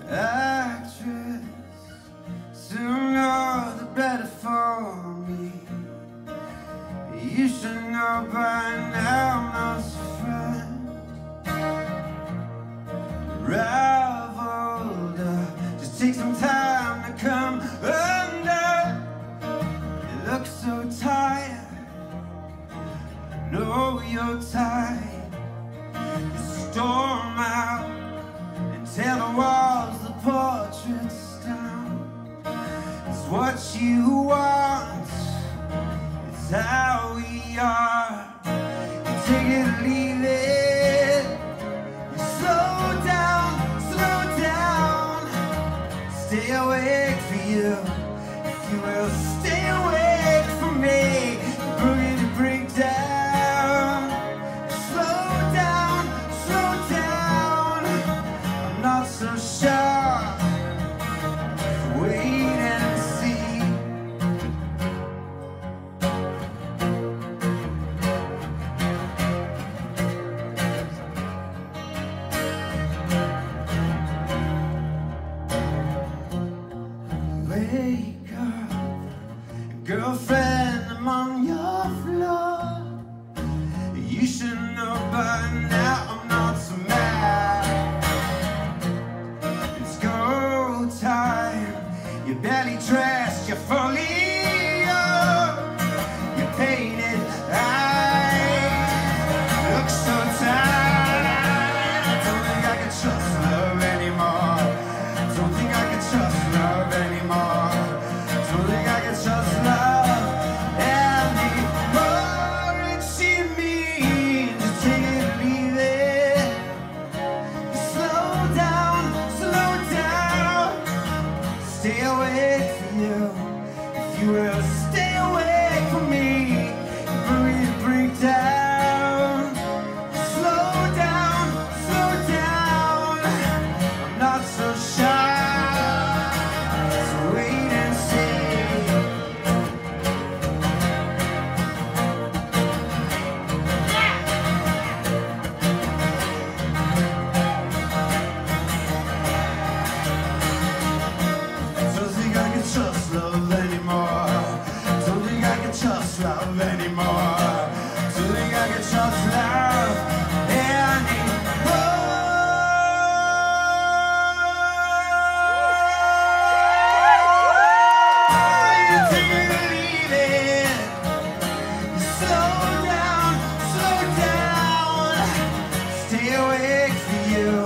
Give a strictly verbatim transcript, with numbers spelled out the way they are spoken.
actress, sooner the better for me. You should know by now I'm not your friend. Raveled up, just take some time to come undone. You look so tired, I know you're tired. You storm out and tear the walls, the portraits down. It's what you want, it's how we are. You take it or leave it. You slow down, slow down. Stay awake for you, if you will. Stay awake for me. Bring it to break down. Slow down, slow down. I'm not so sure. Wait and see. Wake up, girlfriend, I'm on your floor. You should know by now I'm not so mad. It's go time. You're barely dressed, you're fully up. You're painted eyes look so tired. I don't think I can trust love anymore. Don't think I can trust love anymore. Don't think I can trust love anymore. It's in me, just take it or leave it. Slow down, slow down. Stay awake for you, if you will. Stay awake for me. Breathe, break down. Slow down, slow down. I'm not so shy. So wait and see. Don't think I can trust love anymore. Don't think I can trust love anymore. Don't think I can trust love anymore. You take it or leave it. You slow down, slow down. Stay awake for you,